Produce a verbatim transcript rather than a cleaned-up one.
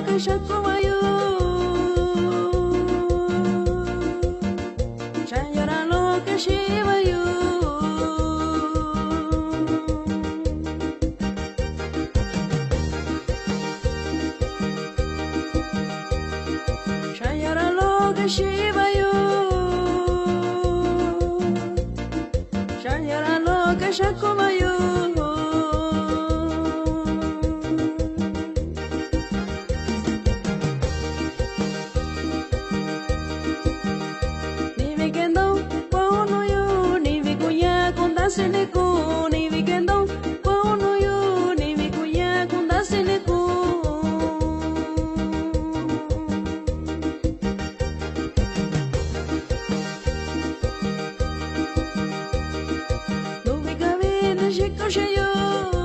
loca shakumayu Shanyara loca shivayu Shanyara loca shivayu Shanyara loca shakumayu Siniku ni weekendo kono yo ni wikuya kunda siniku Lubi kabine shiko shayo